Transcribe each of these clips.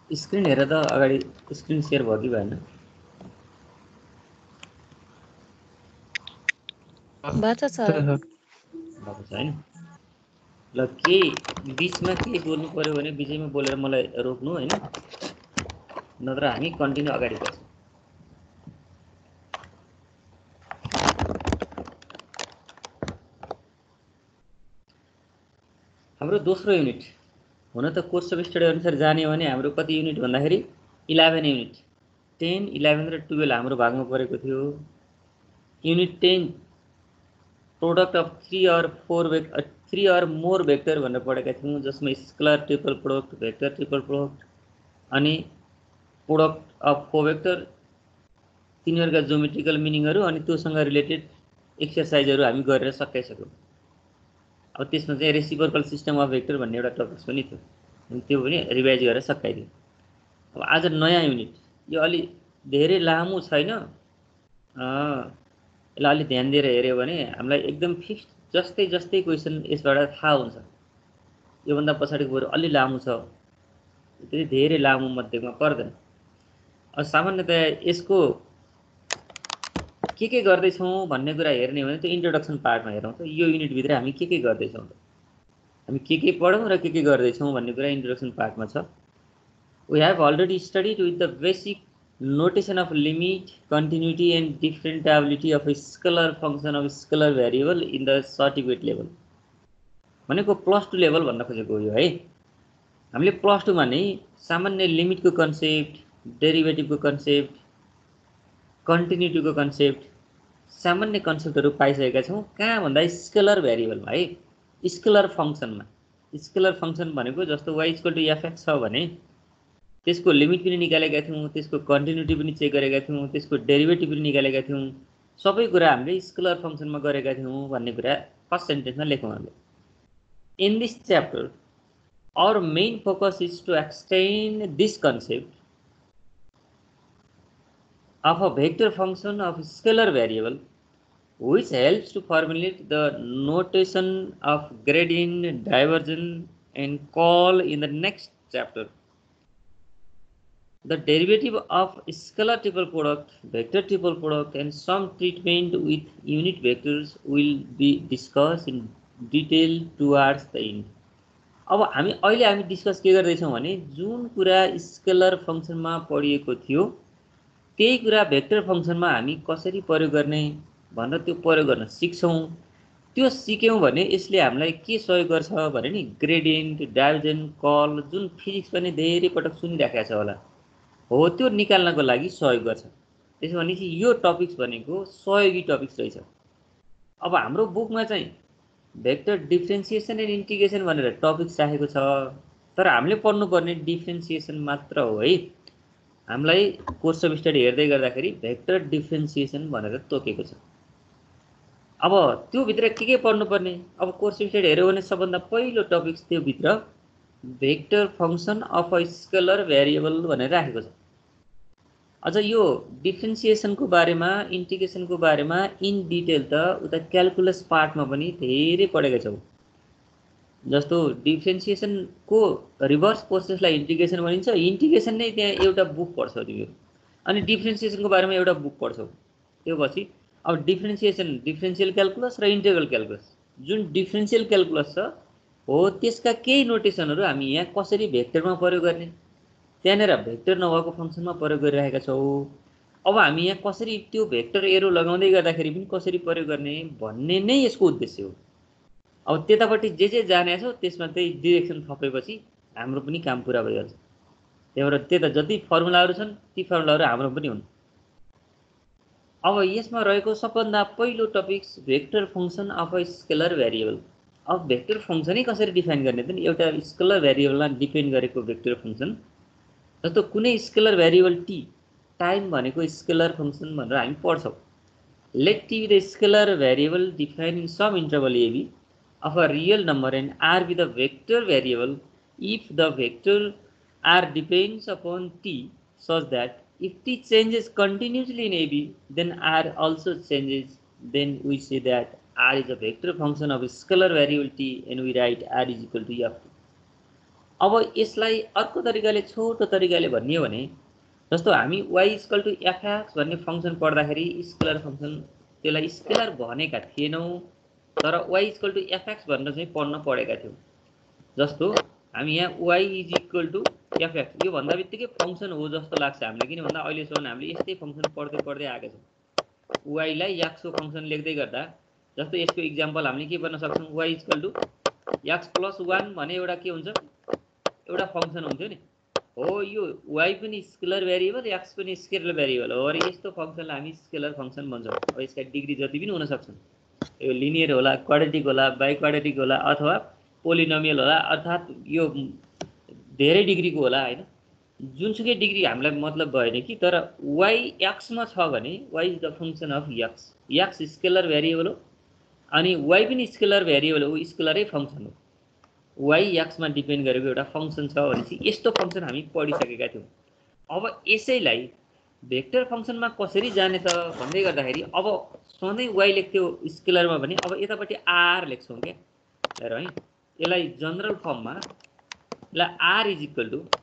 Screen हेर त अगाडि स्क्रिन सेयर भयो कि भएन? भएको छ सर। भएको छ हैन? ल के बीचमा के बोल्नु पर्यो भने बीचैमा बोलेर मलाई रोक्नु हैन, नत्र हामी कन्टिन्यू अगाडि बढ्छौँ। हाम्रो दोस्रो युनिट हुन त कोर्स अफ स्टडी अनुसार जाने हो भने हाम्रो कति युनिट भन्दाखेरि 11 युनिट, 10, 11 र 12 हाम्रो भागमा परेको थियो। Unit 10 product of 3 or more vector भनेर पढेका थियौँ, जसमा scalar triple product, vector triple product अनि प्रोडक्ट अफ कोभेक्टर, तिनीहरूका ज्योमेट्रिकल मिनिङहरू अनि त्योसँग रिलेटेड एक्सरसाइजहरू हामी गरेर सकाइसक्यौँ। अब त्यसमा चाहिँ रेसिप्रोकल सिस्टम अफ भेक्टर भन्ने एउटा टपिक्स पनि थियो, अनि त्यो पनि रिभाइज गरेर सकाइदियो। अब आज नयाँ युनिट, यो अलि धेरै लामो छैन, यसलाई अलि ध्यान दिएर हेऱ्यो भने हामीलाई एकदम फिक्स जस्तै जस्तै क्वेसन यसबाट थाहा हुन्छ। योभन्दा पछाडिको बरु अलि लामो छ, त्यति धेरै लामो मध्येमा पर्दैन। अब सामान्यतया यसको के गर्दैछौँ भन्ने कुरा हेर्ने हो भने त्यो इन्ट्रोडक्सन पार्टमा हेरौँ त यो युनिटभित्र हामी के गर्दैछौँ, हामी के पढौँ र के गर्दैछौँ भन्ने कुरा इन्ट्रोडक्सन पार्टमा छ। We have already studied with the basic notation of limit, continuity and differentiability of a scalar function of scalar variable in the certificate level। भनेको +2 लेभल भन्न खोजेको यो है। हामीले +2 मा नै सामान्य लिमिटको कन्सेप्ट, डेरिभेटिभको कन्सेप्ट, कन्टिन्युटीको कन्सेप्ट, सामान्य कन्सेप्टहरू पाइसकेका छौँ। कहाँ भन्दा स्केलर भेरिएबलमा है, स्केलर फङ्सनमा। स्केलर फङ्सन भनेको जस्तो y = fx छ भने त्यसको लिमिट पनि निकालेका थियौँ, त्यसको कन्टिन्युटी पनि चेक गरेका थियौँ, त्यसको डेरिभेटिभ पनि निकालेका थियौँ, सबै कुरा हामीले स्केलर फङ्सनमा गरेका थियौँ भन्ने कुरा फर्स्ट सेन्टेन्समा लेखौँ हामीले। In this chapter our main focus is to extend this concept of a vector function of scalar variable, which helps to formulate the notation of gradient, divergence and curl in the next chapter. The derivative of scalar triple product, vector triple product and some treatment with unit vectors will be discussed in detail towards the end. अब अहिले हामी discuss के गर्दैछौँ भने जुन कुरा scalar फङ्सनमा पढिएको थियो त्यही कुरा भेक्टर फङ्सनमा हामी कसरी प्रयोग गर्ने भनेर त्यो प्रयोग गर्न सिक्छौँ। त्यो सिक्यौँ भने यसले हामीलाई के सहयोग गर्छ भने नि ग्रेडियन्ट, डाइभर्जेन्स, कर्ल, जुन फिजिक्स पनि धेरै पटक सुनिराखेको छ होला हो त्यो निकाल्नको लागि सहयोग गर्छ। त्यसो भनेपछि यो टपिक्स भनेको सहयोगी टपिक्स रहेछ। अब हाम्रो बुकमा चाहिँ भेक्टर डिफ्रेन्सिएसन एन्ड इन्टिग्रेसन भनेर टपिक्स राखेको छ, तर हामीले पढ्नुपर्ने डिफ्रेन्सिएसन मात्र हो है। हामीलाई कोर्स अफ स्टडी हेर्दै गर्दाखेरि भेक्टर डिफ्रेन्सिएसन भनेर तोकेको छ। अब त्यो भित्र के पढ्नुपर्ने, अब कोर्स अफ स्टडी हेऱ्यो भने सबभन्दा पहिलो टपिक्स त्यो भित्र vector function of a scalar variable भनेर राखेको छ। अझ यो डिफ्रेन्सिएसनको बारेमा, इन्टिग्रेसनको बारेमा इन डिटेल त उता क्यालकुलस पार्टमा पनि धेरै पढेका छौँ। जस्तो डिफ्रेन्सिएसनको रिभर्स प्रोसेसलाई इन्टिग्रेसन भनिन्छ, इन्टिग्रेसन नै त्यहाँ एउटा बुक पढ्छौ तिमीहरू, अनि डिफ्रेन्सिएसनको बारेमा एउटा बुक पढ्छौ। त्यो पछि अब डिफ्रेन्सिएसन, डिफ्रेन्सियल क्यालकुलस र इन्टेग्रल क्यालकुलस, जुन डिफ्रेन्सियल क्यालकुलस छ हो त्यसका केही नोटेसनहरू हामी यहाँ कसरी भेक्टरमा प्रयोग गर्ने, त्यहाँनिर भेक्टर नभएको फङ्सनमा प्रयोग गरिरहेका छौँ। अब हामी यहाँ कसरी त्यो भेक्टर एरो लगाउँदै गर्दाखेरि पनि कसरी प्रयोग गर्ने भन्ने नै यसको उद्देश्य हो। अब त्यतापट्टि जे जाने छौ त्यसमा त्यही डिरेक्सन थपेपछि हाम्रो पनि काम पुरा भइहाल्छ। त्यही भएर त्यता जति फर्मुलाहरू छन् ती फर्मुलाहरू हाम्रो पनि हुन्। अब यसमा रहेको सबभन्दा पहिलो topics vector function of a scalar variable. अब भेक्टर फङ्सनै कसरी डिफाइन गर्ने त नि, एउटा स्केलर भेरिएबलमा डिपेन्ड गरेको भेक्टर फङ्सन। जस्तो कुनै स्केलर भेरिएबल टी, टाइम भनेको स्केलर फङ्सन भनेर हामी पढ्छौँ। Let T be the scalar variable defined in some interval AB of a real number and r be the vector variable if the vector r depends upon t such that if t changes continuously in AB then r also changes, then we say that r is a vector function of a scalar variable t and we write r is equal to f. अब यसलाई अर्को तरिकाले छोटो तरिकाले भन्ने हो भने जस्तो हामी y = fx भन्ने फंक्सन पढ्दाखेरि स्केलर फंक्सन त्यसलाई स्केलर भनेका थिएनौं तर y = fx भनेर चाहिँ पढ्न पढेका थियौं। जस्तो हामी यहाँ y = fx यो भन्दा बित्तिकै फंक्सन हो जस्तो लाग्छ हामीलाई, किन भन्दा अहिलेसम्म हामीले यस्तै फंक्सन पढ्दै पढ्दै आएका छौं। y लाई x को फंक्सन लेख्दै गर्दा जस्तो यसको एक्जाम्पल हामीले के गर्न सक्छौं, y = x + 1 भने एउटा के हुन्छ, एउटा फंक्सन हुन्थ्यो नि। हो यो y पनि स्केलर भेरिएबल x पनि स्केलर भेरिएबल हो र यस्तो फंक्सनलाई हामी स्केलर फंक्सन भन्छौं। अब यसका डिग्री जति पनि हुन सक्छन्, यो लिनियर होला, क्वाड्रेटिक होला, बाइ क्वाड्रेटिक होला अथवा पोलिनोमियल होला, अर्थात यो धेरै डिग्रीको होला हैन। जुनसुकै डिग्री हामीलाई मतलब भएन कि, तर y x मा छ भने y is the function of x, x scalar variable हो अनि y पनि स्केलर भेरिएबल हो, स्केलरै फंक्सन हो। y x मा डिपेन्ड गरेको एउटा फंक्सन छ भनेपछि यस्तो फंक्सन हामी पढिसकेका थियौं। अब यसैलाई भेक्टर फंक्सनमा कसरी जाने त भन्दै गर्दाखेरि अब सधैं y लेख्थ्यो स्केलरमा भने अब यतापट्टि r लेख्छौं के हेर है। यसलाई जनरल फर्ममा ल r =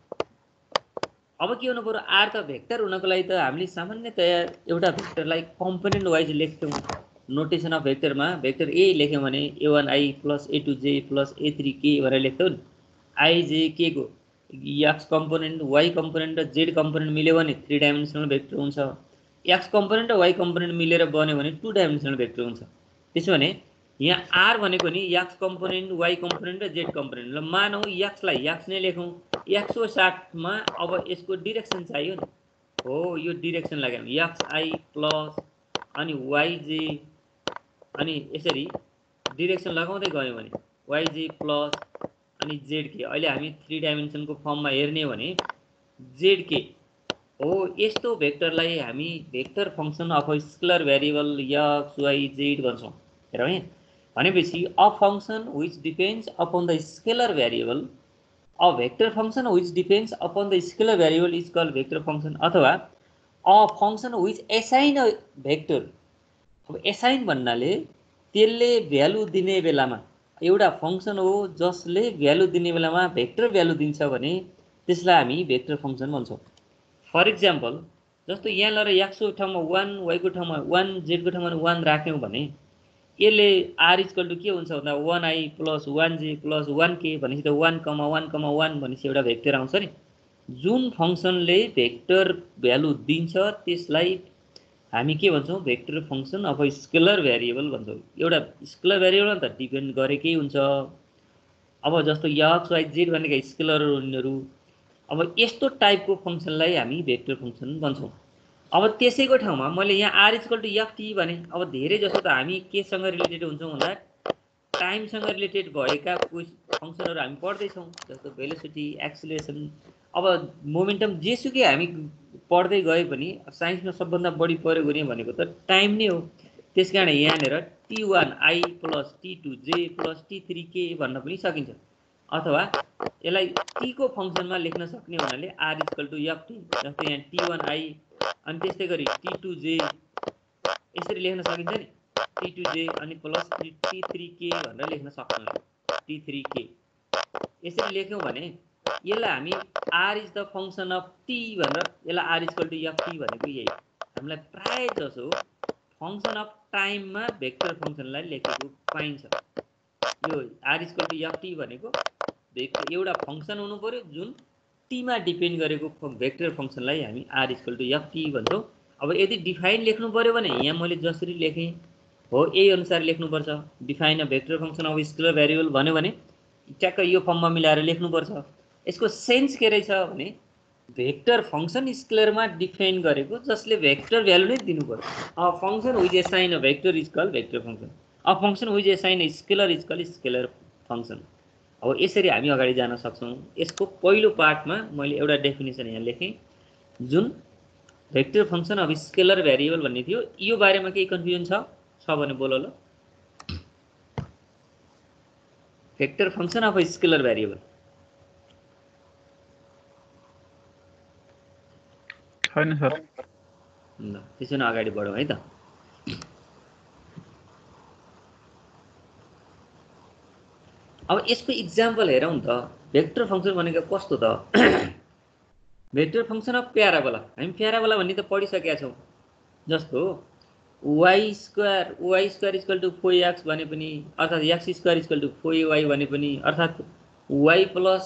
अब के हुनु पर्यो, r त भेक्टर हुनको लागि त हामीले सामान्यतया एउटा भेक्टरलाई कम्पोनेन्ट वाइज लेख्थ्यौं। नोटेसन अफ भेक्टरमा भेक्टर a लेख्यौं भने a1i + a2j + a3k भनेर लेख्थ्यौं नि। i j k को x कम्पोनेन्ट y कम्पोनेन्ट र z कम्पोनेन्ट मिल्यो भने 3 डाइमेन्सनल भेक्टर हुन्छ, x कम्पोनेन्ट र y कम्पोनेन्ट मिलेर बन्यो भने 2 डाइमेन्सनल भेक्टर हुन्छ। त्यसो भने यहाँ r भनेको नि x कम्पोनेन्ट y कम्पोनेन्ट र z कम्पोनेन्ट। ल मानौ x लाई x नै लेखौं, x को साथमा अब यसको डाइरेक्सन चाहियो नि। हो यो डाइरेक्सन लाग्यो xi प्लस अनि yj अनि यसरी डाइरेक्सन लगाउँदै गयौं भने yj प्लस अनि zk। अहिले हामी 3 डाइमेन्सनको फर्ममा हेर्ने हो भने zk हो। यस्तो भेक्टरलाई हामी vector function of scalar variable x y z भन्छौं। हेरौँ है, भनेपछि a function which depends upon the scalar variable, a vector function which depends upon the scalar variable is called vector function, अथवा a function which assign a vector। अब assign भन्नाले त्यसले value दिने बेलामा एउटा फंक्सन हो जसले भ्यालु दिने बेलामा भेक्टर भ्यालु दिन्छ भने त्यसलाई हामी भेक्टर फंक्सन भन्छौं। फर एक्जाम्पल जस्तो यहाँ लरे x को ठाउँमा 1 y को ठाउँमा 1 z को ठाउँमा 1 राख्यौं भने यसले r = के हुन्छ भन्दा 1i + 1j + 1k भनेपछि त 1, 1, 1 भनेपछि एउटा भेक्टर आउँछ नि। जुन फंक्सनले भेक्टर भ्यालु दिन्छ त्यसलाई हामी के भन्छौं, vector function of scalar variable भन्छौं। एउटा स्केलर भेरिएबल त डिपेन्ड गरेकै हुन्छ। अब जस्तो x y z भनेका स्केलरहरु, अब यस्तो टाइपको फंक्सनलाई हामी भेक्टर फंक्सन भन्छौं। अब त्यसैको ठाउँमा मैले यहाँ r = ft भने अब धेरै जसो त हामी के सँग रिलेटेड हुन्छौं भन्दा टाइम सँग रिलेटेड भएका फंक्सनहरु हामी पढ्दै छौं। जस्तो भेलोसिटी, एक्सेलरेसन, अब मोमेन्टम, जेसुकै हामी पढ्दै गए पनि साइन्समा सबभन्दा बढी प्रयोग हुने भनेको त टाइम नै हो। त्यसकारण यहाँनेर t1i + t2j + t3k भन्न पनि सकिन्छ, अथवा यसलाई t को फंक्सनमा लेख्न सक्ने हुनाले r = ft। जस्तो यहाँ t1i अनि त्यस्तै गरी t2j यसरी लेख्न सकिन्छ नि, t2j अनि प्लस t3k भनेर लेख्न सक्छौं। t3k यसरी लेख्यौं भने यसलाई हामी r is the function of t भनेर यसलाई r = ft भनेको यही। हामीलाई प्राय जसो फंक्सन अफ टाइममा भेक्टर फंक्सनलाई लेखेको पाइन्छ। यो r = ft भनेको एउटा फंक्सन हुनु पर्यो जुन t मा डिपेन्ड गरेको भेक्टर फंक्सनलाई हामी r = ft भन्छौं। अब यदि डिफाइन लेख्नु पर्यो भने यहाँ मैले जसरी लेखे हो यही अनुसार लेख्नु पर्छ। Define a vector function of scalar variable भन्यो भने ट्याक्क यो फर्ममा मिलाएर लेख्नु पर्छ। यसको सेन्स के रहेछ भने भेक्टर फंक्सन स्केलरमा डिफाइन गरेको जसले भेक्टर भ्यालु नै दिनु पर्यो। A function which assign a vector is called vector function, a function which assign a scalar is called scalar function. अब यसरी हामी अगाडि जान सक्छौं। यसको पहिलो पार्टमा मैले एउटा डेफिनेसन यहाँ लेखे जुन vector function of scalar variable भन्ने थियो। यो बारेमा केही कन्फ्युजन छ भने बोल ल। Vector function of scalar variable छैन सर। ल त्यसो भने अगाडि बढौं है त। अब यसको एक्जाम्पल हेरौं त। भेक्टर फंक्सन भनेको कस्तो त भेक्टर फंक्सन अफ प्याराबोला हामी प्याराबोला भन्ने त पढिसकेका छौँ जस्तो y square equal to 4x भने पनि अर्थात् x square equal to 4y भने पनि अर्थात् y प्लस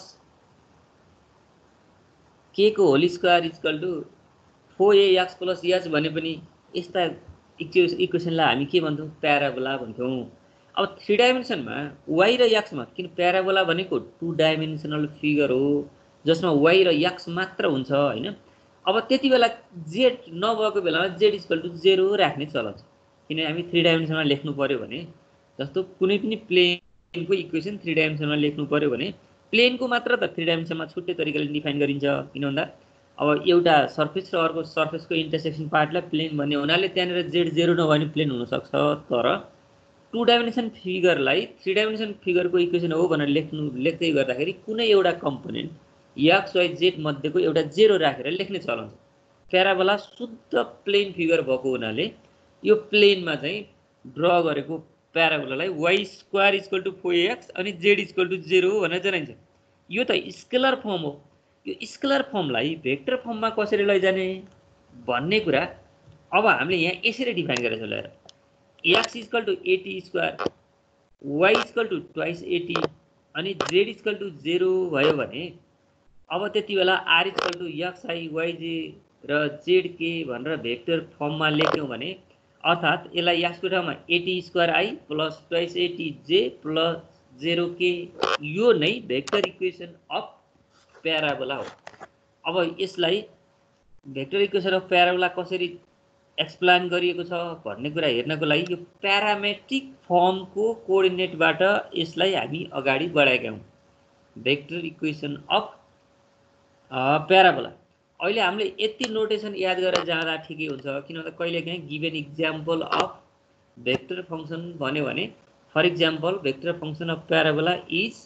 k को whole square equal to 4ax plus h भने पनि यस्ता इक्वेसनलाई हामी के भन्छौँ प्याराबोला भन्छौँ। अब 3 डाइमेन्सनमा y र x मा किन प्याराबोला भनेको 2 डाइमेन्सनल फिगर हो जसमा y र x मात्र हुन्छ हैन। अब त्यति बेला z नभएको बेलामा z इक्वल टु 0 राख्ने चलन छ किन हामी 3 डाइमेन्सनमा लेख्नु पर्यो भने जस्तो कुनै पनि प्लेनको इक्वेसन 3 डाइमेन्सनमा लेख्नु पर्यो भने प्लेनको मात्र त 3 डाइमेन्सनमा छुट्टै तरिकाले डिफाइन गरिन्छ किन भन्दा अब एउटा सर्फेस र अर्को सर्फेसको इन्टरसेक्सन पार्टलाई प्लेन भन्ने हुनाले त्यहाँनिर z 0 नभए पनि प्लेन हुन सक्छ तर 2 डाइमेन्सन फिगरलाई 3 डाइमेन्सन फिगरको इक्वेसन हो भनेर लेख्दै गर्दाखेरि कुनै एउटा कम्पोनेन्ट x y z मध्येको एउटा 0 राखेर लेख्ने चलन छ। प्याराबोला शुद्ध प्लेन फिगर भएको हुनाले यो प्लेनमा चाहिँ ड्र गरेको प्याराबोलालाई y square equal to 4x अनि z इक्वल टु 0 भनेर जनाइन्छ। यो त स्केलर फर्म हो। यो स्केलर फर्मलाई भेक्टर फर्ममा कसरी लैजाने भन्ने कुरा अब हामीले यहाँ यसरी डिफाइन गरेछौँ। लिएर x equal to 80 square y equal to twice 80 अनि z इक्वल टु 0 भयो भने अब त्यति बेला r equal to xi yj र zk भनेर भेक्टर फर्ममा लेख्यौँ भने अर्थात् यसलाई x को ठाउँमा 80 square i plus twice 80 j plus 0k यो नै भेक्टर इक्वेसन अफ प्याराबोला हो। अब यसलाई भेक्टर इक्वेसन अफ प्याराबोला कसरी एक्सप्लेन गरिएको छ भन्ने कुरा हेर्नको लागि यो प्यारामेट्रिक फर्मको कोअर्डिनेटबाट यसलाई हामी अगाडि बढाएका हौँ। भेक्टर इक्वेसन अफ प्याराबोला अहिले हामीले यति नोटेसन याद गरेर जाँदा ठिकै हुन्छ किन भन्दा कहिलेकाहीँ given example of vector function भन्यो भने for example vector function of parabola is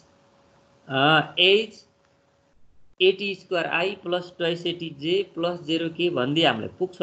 as 80 square i plus twice 80 j plus 0k भन्दै हामीलाई पुग्छ।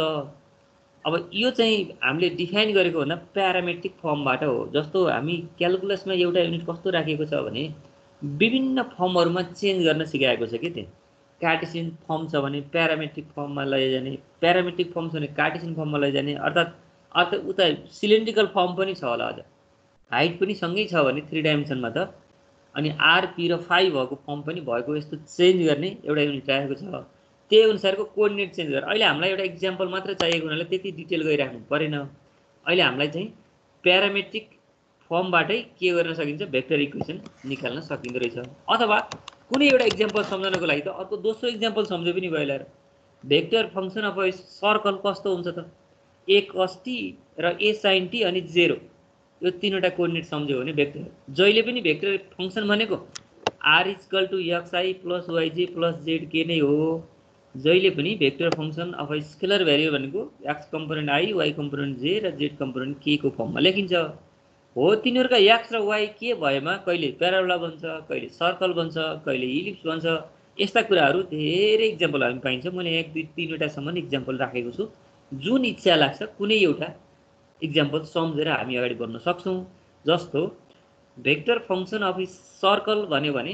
अब यो चाहिँ हामीले डिफाइन गरेको भन्दा प्यारामेट्रिक फर्मबाट हो। जस्तो हामी क्यालकुलसमा एउटा युनिट कस्तो राखेको छ भने विभिन्न फर्महरुमा चेन्ज गर्न सिकाएको छ के त्यहाँ कार्टेसियन फर्म छ भने प्यारामेट्रिक फर्ममा लैजाने प्यारामेट्रिक फर्म छ भने कार्टेसियन फर्ममा लैजाने अर्थात् उता सिलिन्ड्रिकल फर्म पनि छ होला अझ हाइट पनि सँगै छ भने 3 डाइमेन्सनमा त अनि r p र phi भएको फर्म पनि भएको यस्तो चेन्ज गर्ने एउटा युनिट राखेको छ। त्यही अनुसारको कोअर्डिनेट चेन्ज गरेर अहिले हामीलाई एउटा एक्जाम्पल मात्र चाहिएको हुनाले त्यति डिटेल गइराख्नु परेन। अहिले हामीलाई चाहिँ प्यारामेट्रिक फर्मबाटै के गर्न सकिन्छ भेक्टर इक्वेसन निकाल्न सकिँदो रहेछ। अथवा कुनै एउटा एक्जाम्पल सम्झनको लागि त अर्को दोस्रो एक्जाम्पल सम्झे पनि भयो। लिएर vector function of a circle कस्तो हुन्छ त a cos t र a sin t अनि 0 यो तीनवटा कोअर्डिनेट सम्झ्यो भने भेक्टर जहिले पनि भेक्टर फंक्सन भनेको r equal to xi plus yj plus zk नै हो। जहिले पनि vector function of a scalar variable भनेको x component i y component j र z कम्पोनेन्ट k को फर्ममा लेखिन्छ। हो तिनीहरुका x र y के भएमा कहिले प्याराबोला बन्छ कहिले सर्कल बन्छ कहिले इलिप्स बन्छ यस्ता कुराहरु धेरै एक्जाम्पल हामी पाइन्छ। मैले 1 2 3 वटा सम्म एक्जाम्पल राखेको छु। जुन इच्छा लाग्छ कुनै एउटा एक्जाम्पल सम्झेर हामी अगाडि बढ्न सक्छौं। जस्तो भेक्टर फंक्सन अफ सर्कल भन्यो भने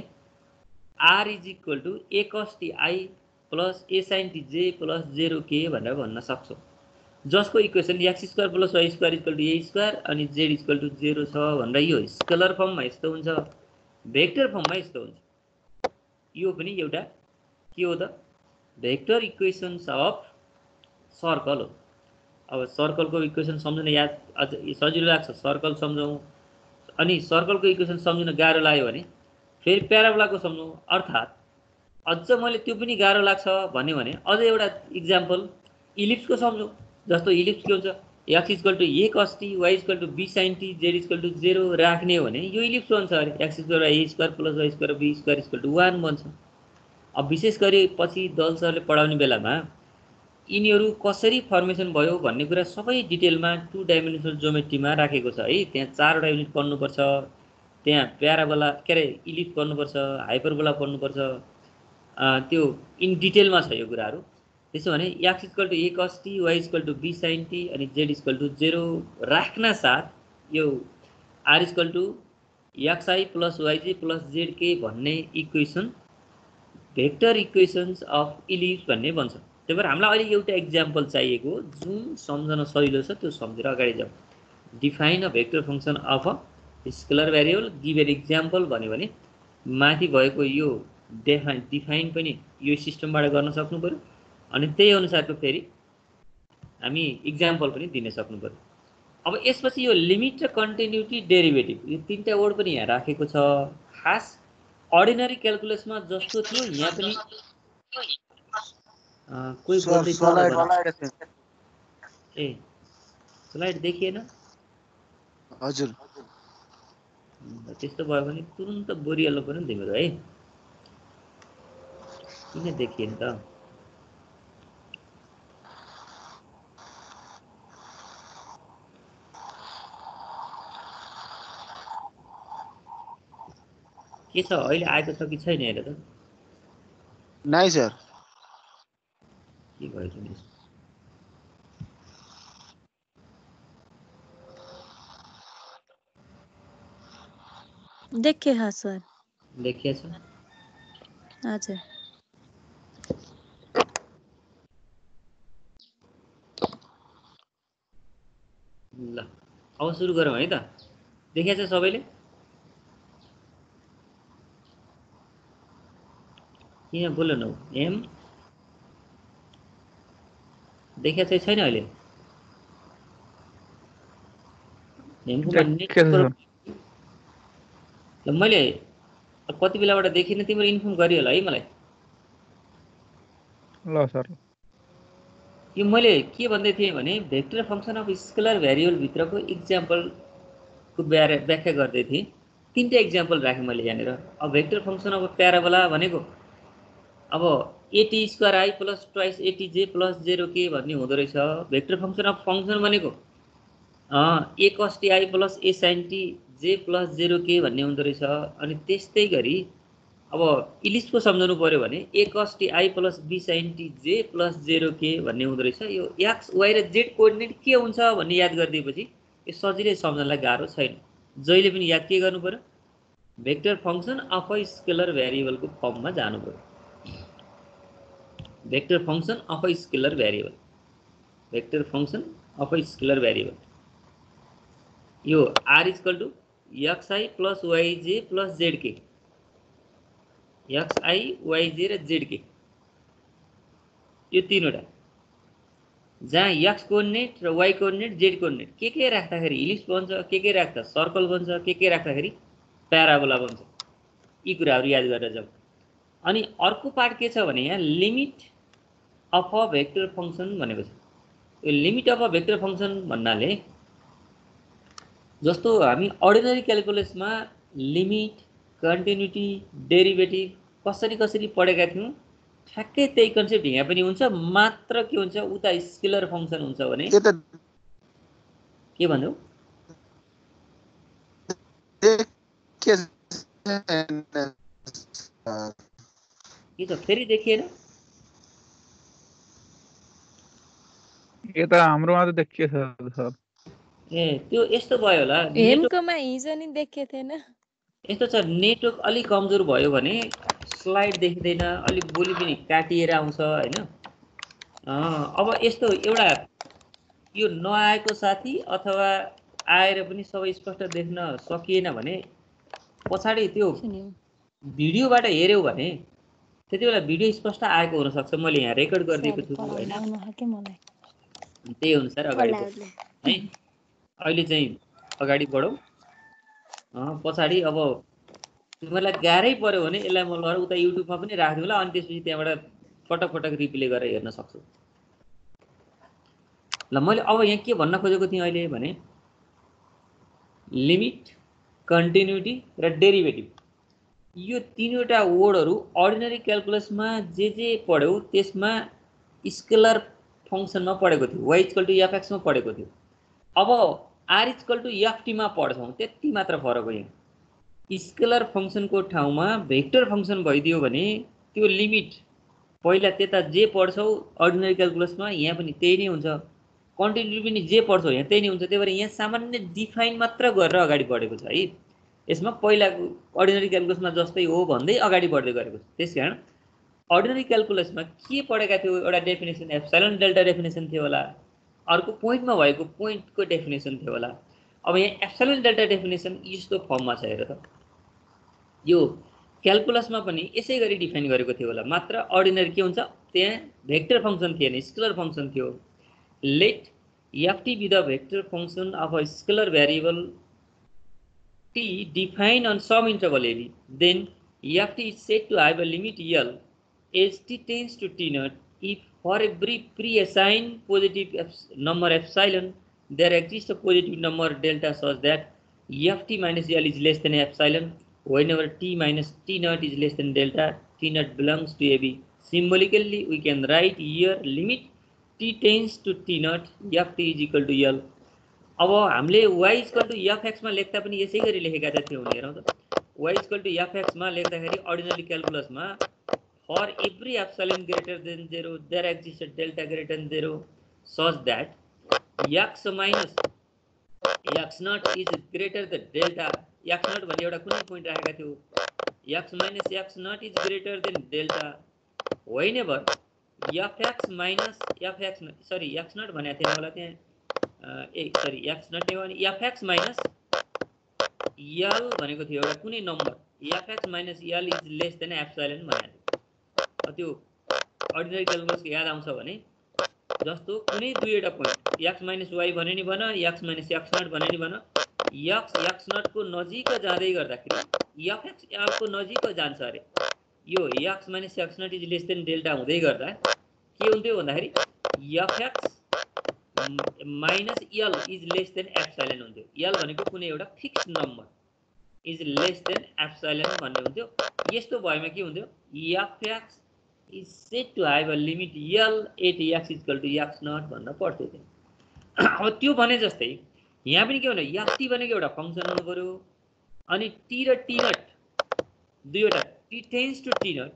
r is equal to a cos t i plus a sin t j plus 0k भनेर भन्न सक्छौं। जसको equation x square plus y square equal to a square अनि z इक्वल टु 0 छ भनेर यो स्केलर फर्ममा यस्तो हुन्छ भेक्टर फर्ममा यस्तो हुन्छ। यो पनि एउटा के हो त भेक्टर इक्वेसन्स अफ सर्कल हो। अब सर्कलको इक्वेसन सम्झन याद अझ सजिलो लाग्छ सर्कल सम्झौं अनि सर्कलको इक्वेसन सम्झन गाह्रो लाग्यो भने फेरि प्याराबोलाको सम्झौं अर्थात् अझ मैले त्यो पनि गाह्रो लाग्छ भन्यो भने अझ एउटा एक्जाम्पल इलिप्सको सम्झौं। जस्तो इलिप्स के हुन्छ x equal to a cos t y equal to b sin t z equal to 0 राख्ने हो भने यो इलिप्स बन्छ अरे x square a square plus y square b square equal to 1 बन्छ। अब विशेष गरी पछि दल सरले पढाउने बेलामा यिनीहरु कसरी फर्मेसन भयो भन्ने कुरा सबै डिटेलमा 2 डाइमेन्सनल ज्योमेट्रीमा राखेको छ है। त्यहाँ 4 वटा युनिट पढ्नु पर्छ, त्यहाँ प्याराबोला के रे इलिप्स पढ्नु पर्छ, हाइपरबोला पढ्नु पर्छ, त्यो इन डिटेलमा छ यो कुराहरु। त्यसो भने x equal to a cos t y equal to b sin t अनि z इक्वल टु 0 राख्न साथ यो r equal to xi plus yj plus zk भन्ने equation vector equations of ellipse भन्ने बन्छ। त्यही भएर हामीलाई अहिले एउटा एक्जाम्पल चाहिएको जुन सम्झन सजिलो छ त्यो सम्झेर अगाडि जाऊ। Define a vector function of a scalar variable give an example भन्यो भने माथि भएको यो डिफाइन पनि यो सिस्टमबाट गर्न सक्नु पर्यो अनि त्यही अनुसारको फेरि हामी एक्जाम्पल पनि दिन सक्नु पर्यो। अब यसपछि यो लिमिट र कन्टिन्युटी डेरिभेटिभ यो तीनटा वर्ड पनि यहाँ राखेको छ। खास अर्डिनरी क्याल्कुलसमा जस्तो थियो यहाँ पनि कोही बोल्दै छ ए स्लाइड देखिएन हजुर त्यस्तो भयो भने तुरुन्त बोरिहाल्नु पर्यो नि तिमीहरू है किन देखिएन त के छ अहिले आएको छ कि छैन हेर त नाइ सर के भयो तिमी देखे हाँ सर देखिया छ हजुर ल अब सुरु गरौँ है त देखिया छ सबैले किन बोल्नु एम देखिया चाहिँ छैन अहिले ल मैले कति बेलाबाट देखिन तिम्रो इन्फर्म गरिहाल है मलाई ल सर यो मैले के भन्दै थिएँ भने vector function of scalar variable भित्रको एक्जाम्पलको व्याख्या गर्दै थिएँ। तीनटा एक्जाम्पल राखेँ मैले यहाँनिर। अब भेक्टर फंक्सन अफ प्याराबोला भनेको अब a t square i plus twice a t j plus zero k भन्ने हुँदो रहेछ। भेक्टर फंक्सन अफ फंक्सन भनेको a cos t i plus a sine t j plus zero k भन्ने हुँदो रहेछ। अनि त्यस्तै गरी अब इलिप्सको सम्झनु पर्यो भने a cos t i plus b sine t j plus zero k भन्ने हुँदो रहेछ। यो एक्स वाई र जेड कोअर्डिनेट के हुन्छ भन्ने याद गरिदिएपछि यो सजिलै सम्झनलाई गाह्रो छैन। जहिले पनि याद के गर्नु पर्यो vector function of a scalar भेरिएबलको फर्ममा जानु पर्यो। Vector function of a scalar variable vector function of a scalar variable यो r equal to x i plus y j plus z k x i y j र जेडके यो तीनवटा जहाँ एक्स कोअर्डिनेट र वाई कोअर्डिनेट जेड कोअर्डिनेट के राख्दाखेरि इलिप्स बन्छ के राख्दा सर्कल बन्छ के राख्दाखेरि प्याराबोला बन्छ। यी कुराहरू याद गरेर जाऊ। अनि अर्को पार्ट के छ भने यहाँ limit of a vector function भनेको छ। यो limit of a vector function भन्नाले जस्तो हामी अर्डिनरी क्याल्कुलसमा लिमिट कन्टिन्युटी डेरिभेटिभ कसरी पढेका थियौँ ठ्याक्कै त्यही कन्सेप्ट यहाँ पनि हुन्छ। मात्र के हुन्छ उता स्केलर फंक्सन हुन्छ भने के भन्नु के छ फेरि देखिएन ये त हाम्रोमा त देखियो सर ए त्यो यस्तो भयो होला हेमकोमा हिजो नि देखे थिएन यस्तो छ नेटवर्क अलि कमजोर भयो भने स्लाइड देखिँदैन अलि बोली पनि काटिएर आउँछ हैन। अब यस्तो एउटा यो नआएको साथी अथवा आएर पनि सबै स्पष्ट देख्न सकिएन भने पछाडी त्यो भिडियोबाट हेर्यौ भने त्यति बेला भिडियो स्पष्ट आएको हुन सक्छ। मैले यहाँ रेकर्ड गरिदिएको छु हैन त्यही अनुसार अगाडि है अहिले चाहिँ अगाडि बढौँ। पछाडी अब तिमीलाई गाह्रै पर्यो भने यसलाई म ल उता युट्युबमा पनि राख्दिउँला अनि त्यसपछि त्यहाँबाट पटक रिप्ले गरेर हेर्न सक्छु। ल मैले अब यहाँ के भन्न खोजेको थिएँ अहिले भने लिमिट कन्टिन्युटी र डेरिभेटिभ यो तीनवटा वर्डहरू अर्डिनरी क्याल्कुलसमा जे पढ्यौ त्यसमा स्केलर फंक्सनमा पढेको थियो y इक्वल टु एफ एक्समा पढेको थियो। अब आर इक्वल टु एफटीमा पढ्छौँ त्यति मात्र फरक हो। यहाँ स्केलर फंक्सनको ठाउँमा भेक्टर फंक्सन भइदियो भने त्यो लिमिट पहिला त्यता जे पढ्छौ अर्डिनरी क्याल्कुलसमा यहाँ पनि त्यही नै हुन्छ। कन्टिन्युटी पनि जे पढ्छौ यहाँ त्यही नै हुन्छ। त्यही भएर यहाँ सामान्य डिफाइन मात्र गरेर अगाडि बढेको छ है। यसमा पहिलाको अर्डिनरी क्यालकुलसमा जस्तै हो भन्दै अगाडि बढ्दै गरेको छ। त्यसकारण अर्डिनरी क्यालकुलसमा के पढेका थियो, एउटा डेफिनेसन एप्सिलन डेल्टा डेफिनेसन थियो होला, अर्को पोइन्टमा भएको पोइन्टको डेफिनेसन थियो होला। अब यहाँ एप्सिलन डेल्टा डेफिनेसन यस्तो फर्ममा छ हेर त, यो क्यालकुलसमा पनि यसै गरी डिफाइन गरेको थियो होला, मात्र अर्डिनरी के हुन्छ त्यहाँ भेक्टर फङ्सन थिएन, स्केलर फङ्सन थियो। Let ft be the vector function of a scalar variable t defined on some interval ab, then ft is said to have a limit L as t tends to t naught if for every pre-assigned positive number epsilon there exists a positive number delta such that ft minus L is less than epsilon whenever t minus t naught is less than delta t naught belongs to ab. Symbolically we can write here limit t tends to t naught ft is equal to L. अब हामीले y equal to fx मा लेख्दा पनि यसै गरी लेखेका थियौँ नि, हेरौँ त। y इक्वल टु fx मा लेख्दाखेरि अर्डिनरी क्यालकुलसमा for every epsilon greater than 0 there exists a delta greater than 0 such that x minus x naught is greater than delta, x naught भन्ने एउटा कुनै पोइन्ट राखेका थियौ, x minus x naught is greater than delta whenever fx minus fx sorry x naught भनेको थिएन होला त्यहाँ, sorry x naught ने भने fx minus L भनेको थियो एउटा कुनै number, fx minus L is less than epsilon भनेको थियो। त्यो अर्डिनरी क्यालकुलसको याद आउँछ भने जस्तो कुनै दुईवटा पोइन्ट x minus y भने नि भन, x minus x naught भने नि भन, x naught को नजिक जाँदै गर्दाखेरि fx L को नजिक जान्छ अरे, यो x minus x naught is less than delta हुँदै गर्दा के हुन्थ्यो भन्दाखेरि fx minus L is less than epsilon हुन्थ्यो। L भनेको कुनै एउटा fixed number is less than epsilon भन्ने हुन्थ्यो। यस्तो भएमा के हुन्थ्यो fx is said to have a limit L at x equal to x naught भन्न पर्थ्यो त्यहाँ। अब त्यो भने जस्तै यहाँ पनि के भन्नु, ft भनेको एउटा फङ्सन हुनु पर्यो, अनि t र t naught दुईवटा t tends to t naught,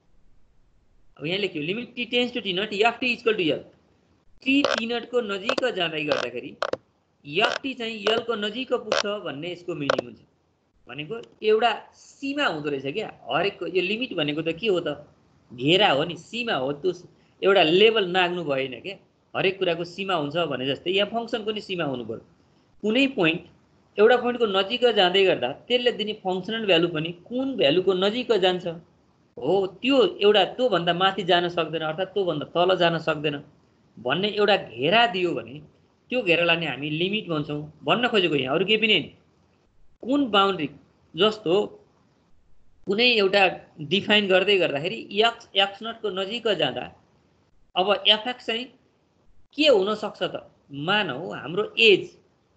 अब यहाँ लेख्यो limit t tends to t naught ft is equal to L, t t naught को नजिक जाँदै गर्दाखेरि ft चाहिँ L को नजिक पुग्छ भन्ने यसको मिनिङ हुन्छ। भनेको एउटा सीमा हुँदो रहेछ क्या, हरेकको यो लिमिट भनेको त के हो त, घेरा हो नि, सीमा हो, त्यो एउटा लेभल नाग्नु भएन क्या, हरेक कुराको सीमा हुन्छ भने जस्तै यहाँ फङ्सनको नि सीमा हुनु पर्यो। कुनै पोइन्ट एउटा पोइन्टको नजिक जाँदै गर्दा त्यसले दिने फङ्सनल भ्यालु पनि कुन भ्यालुको नजिक जान्छ हो, त्यो एउटा त्योभन्दा माथि जान सक्दैन अर्थात् त्योभन्दा तल जान सक्दैन भन्ने एउटा घेरा दियो भने त्यो घेरालाई नै हामी लिमिट भन्छौँ। भन्न खोजेको यहाँ अरू केही पनि हैन, कुन बाउन्ड्री जस्तो कुनै एउटा डिफाइन गर्दै गर्दाखेरि x naught को नजिक जाँदा अब fx चाहिँ के हुन सक्छ त, मानौ हाम्रो एज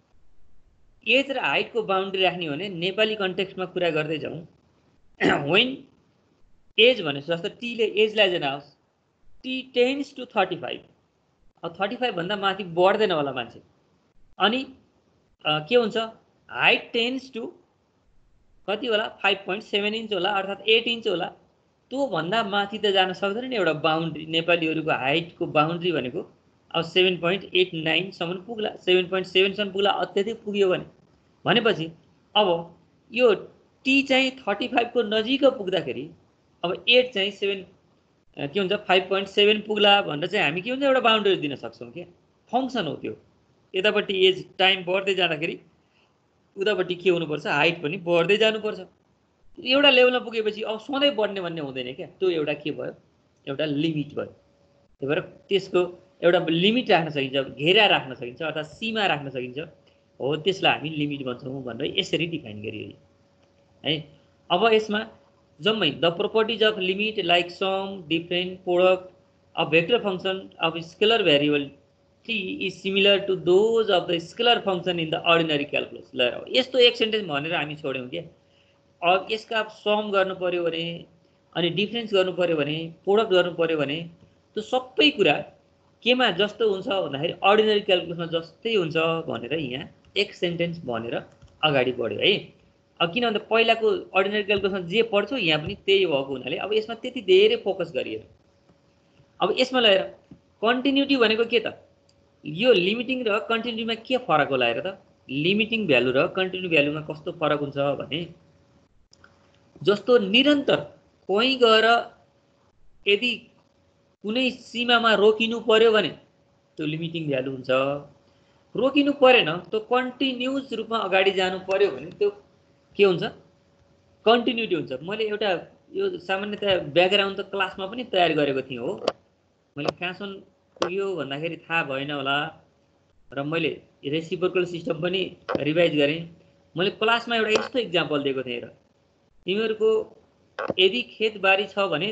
र हाइटको बाउन्ड्री राख्ने हो भने नेपाली कन्टेक्स्टमा कुरा गर्दै जाउँ, when एज भने जस्तो t ले एजलाई जनाओस् t tends to 35, अब 35 भन्दा माथि बढ्दैन होला मान्छे, अनि के हुन्छ हाइट टेन्स टु कति होला 5.7 इन्च होला अर्थात् 8 इन्च होला, त्यो भन्दा माथि त जान सक्दैन नि। एउटा बाउन्ड्री नेपालीहरूको हाइटको बाउन्ड्री भनेको अब 7.89 सम्म पुग्ला, 7.7 सम्म पुग्ला, अत्यधिक पुग्यो भनेपछि अब यो टी चाहिँ 35 को नजिक पुग्दाखेरि अब 8 चाहिँ 7 के हुन्छ 5.7 पुग्ला भनेर चाहिँ हामी के हुन्छ एउटा बाउन्ड्री दिन सक्छौँ क्या, फङ्सन हो त्यो। यतापट्टि एज टाइम बढ्दै जाँदाखेरि उतापट्टि के हुनुपर्छ, हाइट पनि बढ्दै जानुपर्छ। एउटा लेभलमा पुगेपछि अब सधैँ बढ्ने भन्ने हुँदैन क्या, त्यो एउटा के भयो, एउटा लिमिट भयो। त्यही भएर त्यसको एउटा लिमिट राख्न सकिन्छ, घेरा राख्न सकिन्छ अर्थात् सीमा राख्न सकिन्छ, हो त्यसलाई हामी लिमिट भन्छौँ भनेर यसरी डिफाइन गरियो है। अब यसमा जम्मै the properties of limit like sum, different, product of vector function of scalar variable t is similar to those of the scalar function in the ordinary calculus। ल यस्तो एक सेन्टेन्स भनेर हामी छोड्यौँ क्या। अब यसका सम गर्नु पर्यो भने, अनि डिफरेन्स गर्नु पर्यो भने, प्रोडक्ट गर्नु पर्यो भने त्यो सबै कुरा केमा जस्तो हुन्छ भन्दाखेरि अर्डिनरी क्यालकुलसमा जस्तै हुन्छ भनेर यहाँ एक सेन्टेन्स भनेर अगाडि बढ्यो है। अब किन भन्दा पहिलाको अर्डिनरी क्यालकुलसमा जे पढ्छौ यहाँ पनि त्यही भएको हुनाले अब यसमा त्यति धेरै फोकस गरिएन। अब यसमा लिएर कन्टिन्युटी भनेको के त, यो लिमिटिङ र कन्टिन्युटीमा के फरक होला हेर त। लिमिटिङ भ्यालु र कन्टिन्यू भ्यालुमा कस्तो फरक हुन्छ भने जस्तो निरन्तर कहीँ गएर यदि कुनै सीमामा रोकिनु पर्यो भने त्यो लिमिटिङ भ्यालु हुन्छ। रोकिनु परेन त्यो कन्टिन्युस रूपमा अगाडि जानु पर्यो भने त्यो के हुन्छ कन्टिन्युटी हुन्छ। मैले एउटा यो सामान्यतया ब्याकग्राउन्ड त क्लासमा पनि तयार गरेको थिएँ हो, मैले कहाँसम्म पुग्यो भन्दाखेरि थाहा भएन होला र मैले रेसिप्रोकल सिस्टम पनि रिभाइज गरेँ। मैले क्लासमा एउटा यस्तो इक्जाम्पल दिएको थिएँ र तिमीहरूको यदि खेतबारी छ भने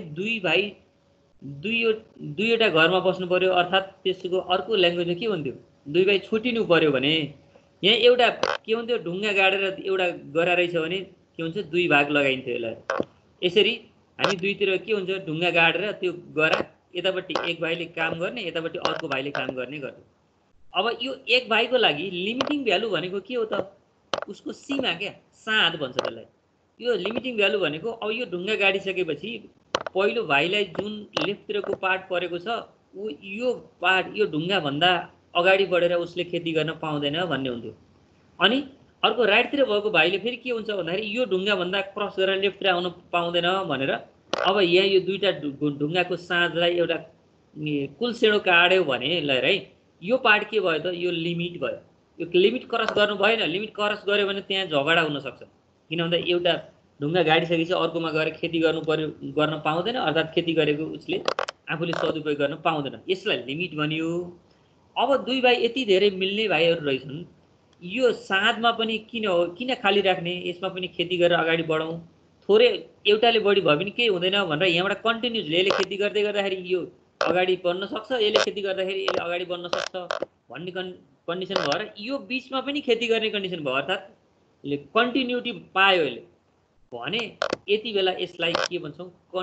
दुईवटा घरमा बस्नु पर्यो, अर्थात् त्यसको अर्को ल्याङ्ग्वेजमा के भन्थ्यो दुई भाइ छुटिनु पर्यो भने यहाँ एउटा के हुन्थ्यो ढुङ्गा गाडेर एउटा गरा रहेछ भने के हुन्छ दुई भाग लगाइन्थ्यो यसलाई। यसरी हामी दुईतिर के हुन्छ ढुङ्गा गाडेर त्यो गरा यतापट्टि एक भाइले काम गर्ने यतापट्टि अर्को भाइले काम गर्ने गर्यो। अब यो एक भाइको लागि लिमिटिङ भ्यालु भनेको के हो त उसको सीमा क्या साँध भन्छ त्यसलाई। यो लिमिटिङ भ्यालु भनेको अब यो ढुङ्गा गाडिसकेपछि पहिलो भाइलाई जुन लेफ्टतिरको पार्ट परेको छ ऊ यो पार्ट यो ढुङ्गा भन्दा अगाडि बढेर उसले खेती गर्न पाउँदैन भन्ने हुन्थ्यो। अनि अर्को राइटतिर भएको भाइले फेरि के हुन्छ भन्दाखेरि यो ढुङ्गा भन्दा क्रस गरेर लेफ्टतिर आउन पाउँदैन भनेर अब यहाँ यो दुईटा ढुङ्गाको साँधलाई एउटा कुलसेडो काट्यो भने ल है यो पार्ट के भयो त यो लिमिट भयो। यो लिमिट क्रस गर्नु भएन, लिमिट क्रस गर्यो भने त्यहाँ झगडा हुन सक्छ। किन भन्दा एउटा ढुङ्गा गाडिसकेपछि अर्कोमा गएर खेती गर्नु पर्यो गर्न पाउँदैन, अर्थात् खेती गरेको उसले आफूले सदुपयोग गर्न पाउँदैन, यसलाई लिमिट भनियो। अब दुई भाइ यति धेरै मिल्ने भाइहरू रहेछन् यो साँधमा पनि किन खाली राख्ने, यसमा पनि खेती गरेर अगाडि बढाउँ, थोरै एउटाले बढी भयो भने केही हुँदैन भनेर यहाँबाट कन्टिन्युसली यसले खेती गर्दै गर्दाखेरि यो अगाडि बढ्न सक्छ, यसले खेती गर्दाखेरि यसले अगाडि बढ्न सक्छ भन्ने कन्डिसन भएर यो बिचमा पनि खेती गर्ने कन्डिसन भयो, अर्थात् कन्टिन्युटी पायो यसले भने यति बेला यसलाई के भन्छौँ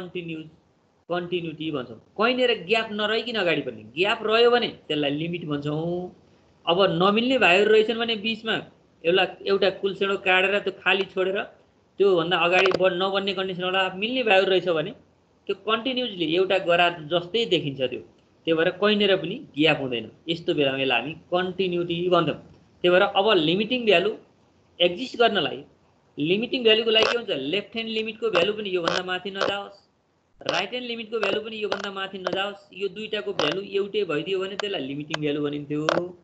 कन्टिन्युटी भन्छौँ। कहीँनिर ग्याप नरहिकन अगाडि बढ्ने, ग्याप रह्यो भने त्यसलाई लिमिट भन्छौँ। अब नमिल्ने भाइहरू रहेछन् भने बिचमा एउटा कुलसेडो काटेर त्यो खाली छोडेर त्योभन्दा अगाडि नबढ्ने कन्डिसन होला। मिल्ने भाइहरू रहेछ भने त्यो कन्टिन्युसली एउटा गरा जस्तै देखिन्छ त्यो, त्यही भएर कहीँनिर पनि ग्याप हुँदैन। यस्तो बेलामा यसलाई हामी कन्टिन्युटी भन्छौँ। त्यही भएर अब लिमिटिङ भ्यालु एक्जिस्ट गर्नलाई लिमिटिङ भ्यालुको लागि के हुन्छ लेफ्ट ह्यान्ड लिमिटको भ्यालु पनि योभन्दा माथि नजाओस्, राइट ह्यान्ड लिमिटको भ्यालु पनि योभन्दा माथि नजाओस्, यो दुईटाको भ्यालु एउटै भइदियो भने त्यसलाई लिमिटिङ भ्यालु भनिन्थ्यो।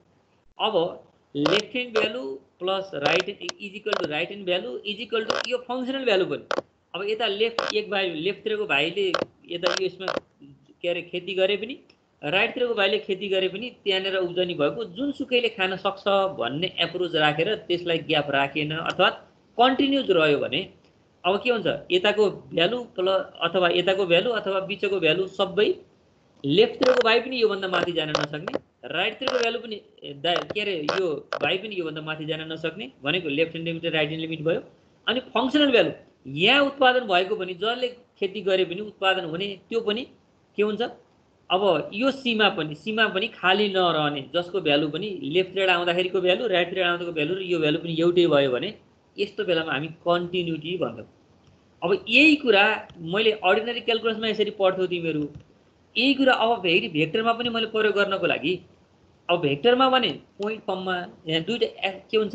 अब left hand value plus right is equal to right hand value is equal to यो फङ्सनल भ्यालु पनि। अब यता एक भाइ लेफ्टतिरको भाइले यता यो यसमा के अरे खेती गरे पनि राइटतिरको भाइले खेती गरे पनि त्यहाँनिर उब्जनी भएको जुनसुकैले खान सक्छ भन्ने एप्रोच राखेर त्यसलाई ग्याप राखेन अर्थात् कन्टिन्युज रह्यो भने अब के हुन्छ यताको भ्यालु प्लस अथवा यताको भ्यालु अथवा बिचको भ्यालु सबै लेफ्टतिरको भाइ पनि योभन्दा माथि जान नसक्ने, राइटतिरको भ्यालु पनि के अरे यो भाइ पनि योभन्दा माथि जान नसक्ने भनेको लेफ्ट ह्यान्ड लिमिट र राइट ह्यान्ड लिमिट भयो। अनि फङ्सनल भ्यालु यहाँ उत्पादन भएको पनि जसले खेती गरे पनि उत्पादन हुने त्यो पनि के हुन्छ अब यो सीमा पनि खाली नरहने, जसको भ्यालु पनि लेफ्टतिर आउँदाखेरिको भ्यालु राइटतिर आउँदाको भ्यालु र यो भ्यालु पनि एउटै भयो भने यस्तो बेलामा हामी कन्टिन्युटी भन्छौँ। अब यही कुरा मैले अर्डिनरी क्यालकुलसमा यसरी पढ्थ्यौ तिमीहरू, यही कुरा अब फेरि भेक्टरमा पनि मैले प्रयोग गर्नको लागि अब भेक्टरमा भने पोइन्ट फर्ममा यहाँ दुईवटा के हुन्छ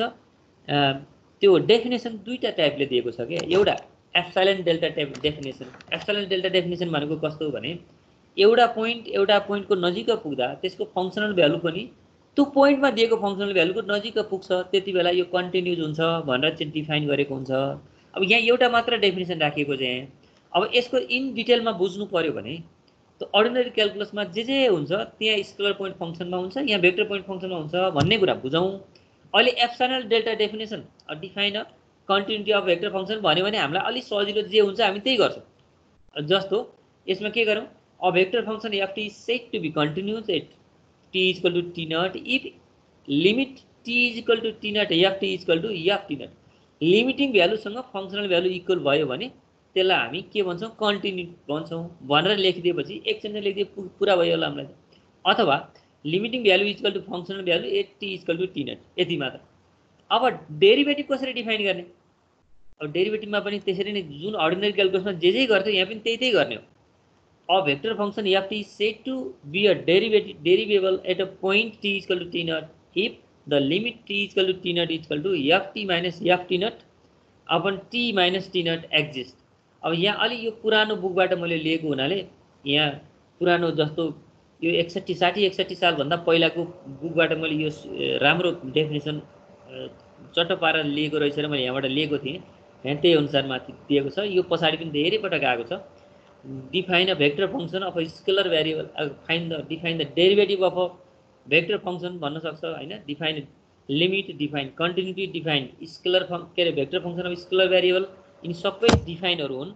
त्यो डेफिनेसन दुईवटा टाइपले दिएको छ क्या। एउटा epsilon delta type definition. Epsilon delta definition भनेको कस्तो भने एउटा पोइन्टको नजिक पुग्दा त्यसको फङ्सनल भ्यालु पनि त्यो पोइन्टमा दिएको फङ्सनल भ्यालुको नजिक पुग्छ, त्यति बेला यो कन्टिन्युज हुन्छ भनेर चाहिँ डिफाइन गरेको हुन्छ। अब यहाँ एउटा मात्र डेफिनेसन राखिएको छ यहाँ। अब यसको इन डिटेलमा बुझ्नु पर्यो भने त अर्डिनरी क्यालकुलसमा जे हुन्छ त्यहाँ स्केलर पोइन्ट फङ्सनमा हुन्छ, यहाँ भेक्टर पोइन्ट फङ्सनमा हुन्छ भन्ने कुरा बुझौँ। अहिले epsilon delta definition define continuity of vector function भन्यो भने हामीलाई अलिक सजिलो जे हुन्छ हामी त्यही गर्छौँ। जस्तो यसमा के गरौँ a vector function ft is said to be continuous at t is equal to t naught if limit t is equal to t naught ft is equal to ft naught limiting भ्यालुसँग functional value equal भयो भने त्यसलाई हामी के भन्छौँ continue भन्छौँ भनेर लेखिदिएपछि एकछिनमा लेखिदिए पुरा भयो होला हामीलाई। अथवा limiting value is equal to functional value at t is equal to t naught, यति मात्र। अब डेरिभेटिभ कसरी डिफाइन गर्ने? अब डेरिभेटिभमा पनि त्यसरी नै जुन अर्डिनरी क्यालकुलसमा जे गर्थ्यो यहाँ पनि त्यही गर्ने हो। A vector function ft is said to be a derivable at a point t is equal to t naught if the limit t equal to t naught equal to ft minus ft naught upon t minus t naught exist. अब यहाँ अलि यो पुरानो बुकबाट मैले लिएको हुनाले यहाँ पुरानो जस्तो यो 61 सालभन्दा पहिलाको बुकबाट मैले यो राम्रो डेफिनेसन चट्ट पारेर लिएको रहेछ र मैले यहाँबाट लिएको थिएँ। यहाँ त्यही अनुसार माथि दिएको छ। यो पछाडि पनि धेरै पटक आएको छ। Define a vector function of a scalar variable, define the derivative of a vector function भन्न सक्छ हैन। Define limit, define continuity, define scalar के अरे vector function of scalar variable, यिनी सबै डिफाइनहरू हुन्।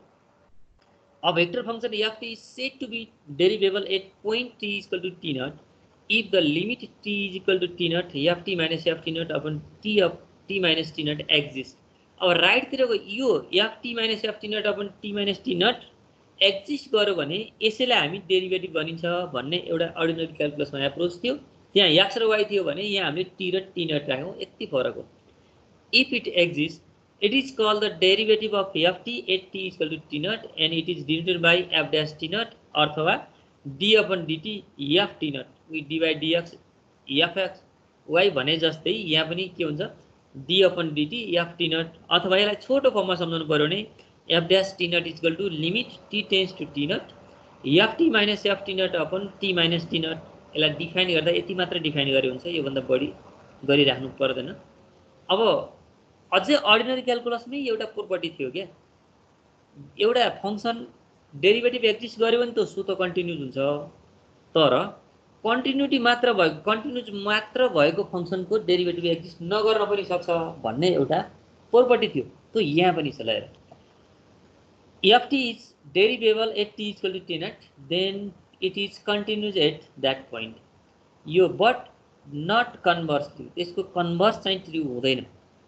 A vector function ft is said to be derivable at point t is equal to t naught if the limit t is equal to t naught ft minus ft naught upon t of t minus t naught exists। अब right तिरको यो ft minus ft naught upon t minus t naught exist गर्यो भने यसैलाई हामी derivative भनिन्छ भन्ने एउटा अर्डिनरी क्याल्कुलसमा एप्रोच थियो। त्यहाँ x र y थियो भने यहाँ हामीले t र t naught राख्यौं, यति फरक हो। If it exist it is called the derivative of ft at t is equal to t naught and it is denoted by f dash t naught अथवा d upon dt f t naught, we dy dx fx y भने जस्तै यहाँ पनि के हुन्छ d upon dt f t naught, अथवा यसलाई छोटो फर्ममा सम्झाउनु पर्यो भने f dash t naught is equal to limit t tends to t naught ft minus f t naught upon t minus t naught। यसलाई डिफाइन गर्दा यति मात्र डिफाइन गरे हुन्छ, यो भन्दा बढी गरिराख्नु पर्दैन। अब अझै अर्डिनरी क्याल्कुलसमै एउटा प्रोपर्टी थियो क्या, एउटा फंक्सन डेरिभेटिभ एक्जिस्ट गर्यो भने त सो त कन्टिन्युज हुन्छ, तर कन्टिन्युटी मात्र भएको फंक्सनको डेरिभेटिभ एक्जिस्ट नगर्न पनि सक्छ भन्ने एउटा प्रोपर्टी थियो। त यहाँ पनि छ ल, ft is derivable at t equal to t naught then it is continuous at that point। यो बट नट कन्भर्सली, त्यसको कन्भर्स चाहिँ ट्रु हुँदैन।